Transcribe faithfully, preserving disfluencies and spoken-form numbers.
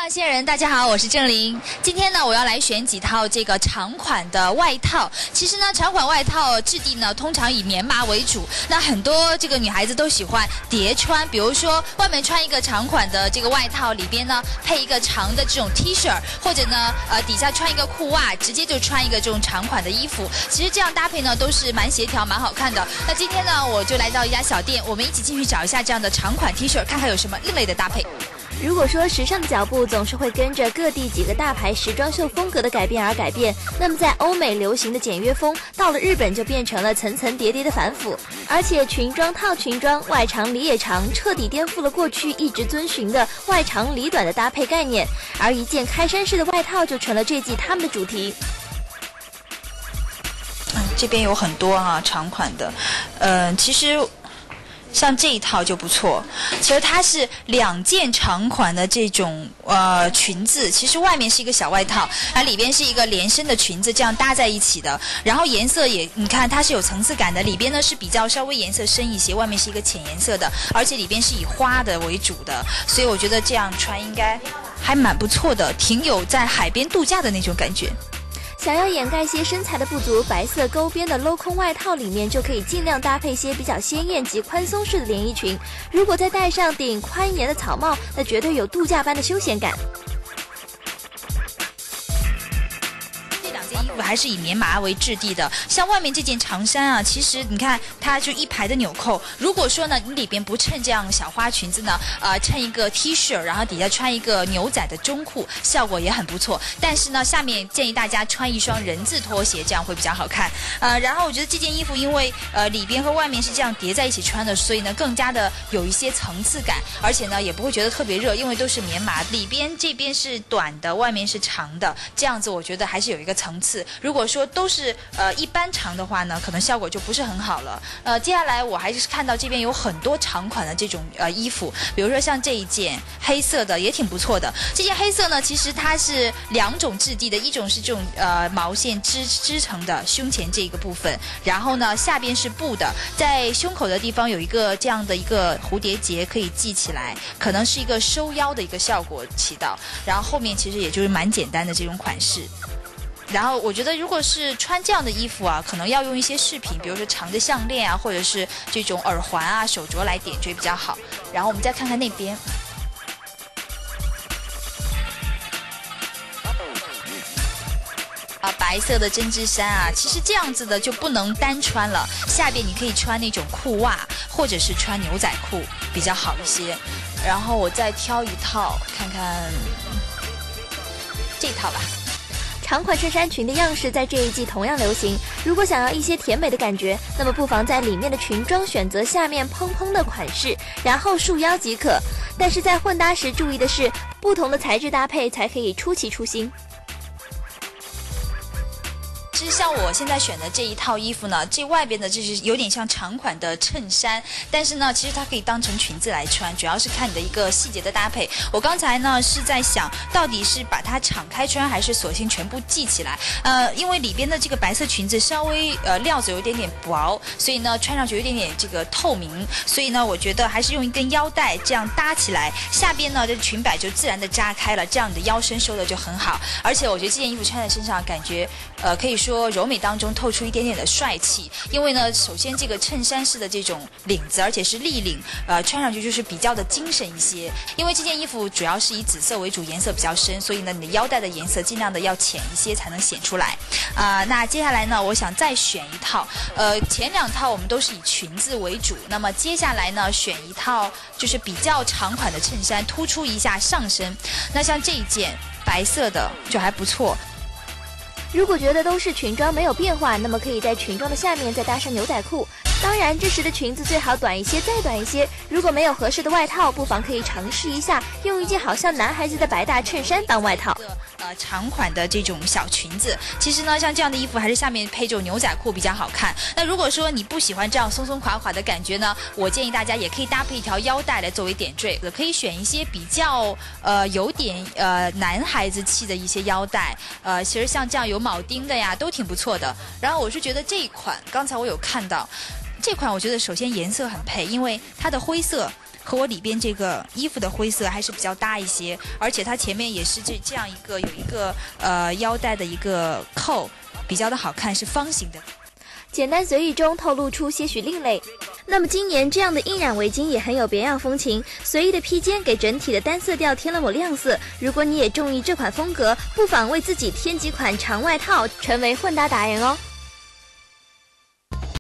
上线人，大家好，我是郑琳。今天呢，我要来选几套这个长款的外套。其实呢，长款外套质地呢，通常以棉麻为主。那很多这个女孩子都喜欢叠穿，比如说外面穿一个长款的这个外套，里边呢配一个长的这种 T 恤，或者呢呃底下穿一个裤袜，直接就穿一个这种长款的衣服。其实这样搭配呢，都是蛮协调、蛮好看的。那今天呢，我就来到一家小店，我们一起进去找一下这样的长款 T 恤，看看有什么另类的搭配。 如果说时尚的脚步总是会跟着各地几个大牌时装秀风格的改变而改变，那么在欧美流行的简约风，到了日本就变成了层层叠叠的反腐。而且裙装套裙装，外长里也长，彻底颠覆了过去一直遵循的外长里短的搭配概念，而一件开衫式的外套就成了这季他们的主题。 嗯，这边有很多啊长款的，嗯、呃，其实。像这一套就不错，其实它是两件长款的这种呃裙子，其实外面是一个小外套，它里边是一个连身的裙子，这样搭在一起的。然后颜色也，你看它是有层次感的，里边呢是比较稍微颜色深一些，外面是一个浅颜色的，而且里边是以花的为主的，所以我觉得这样穿应该还蛮不错的，挺有在海边度假的那种感觉。 想要掩盖些身材的不足，白色勾边的镂空外套里面就可以尽量搭配些比较鲜艳及宽松式的连衣裙，如果再戴上顶宽檐的草帽，那绝对有度假般的休闲感。 还是以棉麻为质地的，像外面这件长衫啊，其实你看它就一排的纽扣。如果说呢，你里边不衬这样小花裙子呢，呃，衬一个 T 恤，然后底下穿一个牛仔的中裤，效果也很不错。但是呢，下面建议大家穿一双人字拖鞋，这样会比较好看。呃，然后我觉得这件衣服因为呃里边和外面是这样叠在一起穿的，所以呢更加的有一些层次感，而且呢也不会觉得特别热，因为都是棉麻，里边这边是短的，外面是长的，这样子我觉得还是有一个层次。如果说都是呃一般长的话呢，可能效果就不是很好了。呃，接下来我还是看到这边有很多长款的这种呃衣服，比如说像这一件黑色的也挺不错的。这件黑色呢，其实它是两种质地的，一种是这种呃毛线织织成的胸前这个部分，然后呢下边是布的，在胸口的地方有一个这样的一个蝴蝶结可以系起来，可能是一个收腰的一个效果起到。然后后面其实也就是蛮简单的这种款式。然后我觉得如果是穿这样的衣服啊，可能要用一些饰品，比如说长的项链啊，或者是这种耳环啊、手镯来点缀比较好。然后我们再看看那边，啊，白色的针织衫啊，其实这样子的就不能单穿了，下边你可以穿那种裤袜，或者是穿牛仔裤比较好一些。然后我再挑一套看看，这套吧。 长款衬衫裙的样式在这一季同样流行，如果想要一些甜美的感觉，那么不妨在里面的裙装选择下面蓬蓬的款式，然后束腰即可。但是在混搭时注意的是，不同的材质搭配才可以出奇出新。 其实像我现在选的这一套衣服呢，这外边的就是有点像长款的衬衫，但是呢，其实它可以当成裙子来穿，主要是看你的一个细节的搭配。我刚才呢是在想，到底是把它敞开穿，还是索性全部系起来？呃，因为里边的这个白色裙子稍微呃料子有一点点薄，所以呢穿上去有一点点这个透明，所以呢我觉得还是用一根腰带这样搭起来，下边呢这裙摆就自然的扎开了，这样你的腰身收的就很好。而且我觉得这件衣服穿在身上，感觉呃可以说。说柔美当中透出一点点的帅气，因为呢，首先这个衬衫式的这种领子，而且是立领，呃，穿上去就是比较的精神一些。因为这件衣服主要是以紫色为主，颜色比较深，所以呢，你的腰带的颜色尽量的要浅一些才能显出来。啊、呃，那接下来呢，我想再选一套，呃，前两套我们都是以裙子为主，那么接下来呢，选一套就是比较长款的衬衫，突出一下上身。那像这一件白色的就还不错。 如果觉得都是裙装没有变化，那么可以在裙装的下面再搭上牛仔裤。当然，这时的裙子最好短一些，再短一些。如果没有合适的外套，不妨可以尝试一下，用一件好像男孩子的白大衬衫当外套。 呃，长款的这种小裙子，其实呢，像这样的衣服还是下面配这种牛仔裤比较好看。那如果说你不喜欢这样松松垮垮的感觉呢，我建议大家也可以搭配一条腰带来作为点缀，可以选一些比较呃有点呃男孩子气的一些腰带，呃，其实像这样有铆钉的呀，都挺不错的。然后我是觉得这一款，刚才我有看到。 这款我觉得首先颜色很配，因为它的灰色和我里边这个衣服的灰色还是比较搭一些，而且它前面也是这这样一个有一个呃腰带的一个扣，比较的好看，是方形的。 简单随意中透露出些许另类。那么今年这样的印染围巾也很有别样风情，随意的披肩给整体的单色调添了抹亮色。如果你也中意这款风格，不妨为自己添几款长外套，成为混搭达人哦。